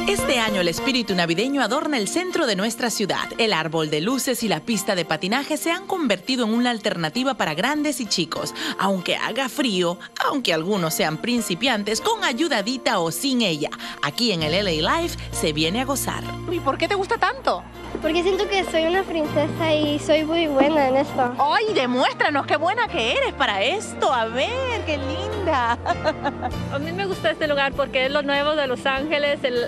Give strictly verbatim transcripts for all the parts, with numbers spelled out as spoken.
Este año el espíritu navideño adorna el centro de nuestra ciudad. El árbol de luces y la pista de patinaje se han convertido en una alternativa para grandes y chicos. Aunque haga frío, aunque algunos sean principiantes, con ayudadita o sin ella, aquí en el L A Live se viene a gozar. ¿Y por qué te gusta tanto? Porque siento que soy una princesa y soy muy buena en esto. ¡Ay, demuéstranos qué buena que eres para esto! A ver, qué linda. A mí me gusta este lugar porque es lo nuevo de Los Ángeles, el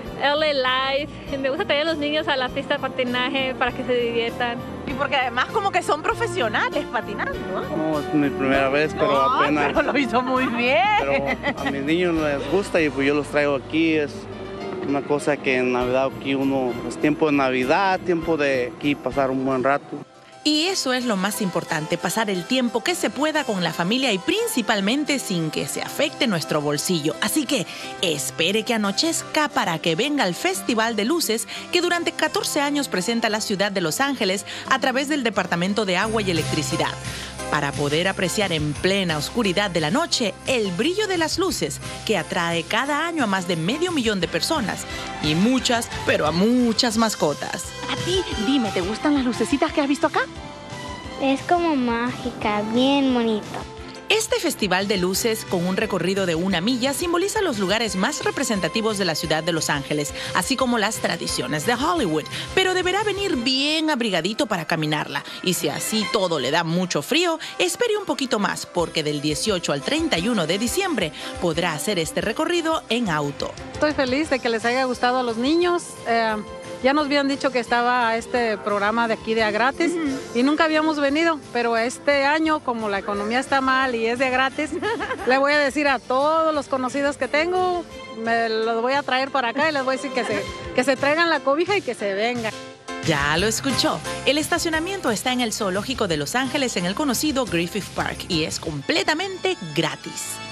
L A Live. Y me gusta traer a los niños a la pista de patinaje para que se diviertan. Y porque además como que son profesionales patinando. No, es mi primera vez, pero no, apenas... pero lo hizo muy bien. Pero a mis niños les gusta y pues yo los traigo aquí. Es una cosa que en Navidad aquí uno... Es tiempo de Navidad, tiempo de aquí pasar un buen rato. Y eso es lo más importante, pasar el tiempo que se pueda con la familia y principalmente sin que se afecte nuestro bolsillo. Así que espere que anochezca para que venga el Festival de Luces que durante catorce años presenta la ciudad de Los Ángeles a través del Departamento de Agua y Electricidad, para poder apreciar en plena oscuridad de la noche el brillo de las luces que atrae cada año a más de medio millón de personas y muchas, pero a muchas mascotas. A ti, dime, ¿te gustan las lucecitas que has visto acá? Es como mágica, bien bonito. Este festival de luces, con un recorrido de una milla, simboliza los lugares más representativos de la ciudad de Los Ángeles, así como las tradiciones de Hollywood, pero deberá venir bien abrigadito para caminarla. Y si así todo le da mucho frío, espere un poquito más, porque del dieciocho al treinta y uno de diciembre podrá hacer este recorrido en auto. Estoy feliz de que les haya gustado a los niños. Eh... Ya nos habían dicho que estaba este programa de aquí de a gratis uh-huh. y nunca habíamos venido, pero este año, como la economía está mal y es de gratis, le voy a decir a todos los conocidos que tengo, me los voy a traer para acá y les voy a decir que se, que se traigan la cobija y que se vengan. Ya lo escuchó. El estacionamiento está en el Zoológico de Los Ángeles en el conocido Griffith Park y es completamente gratis.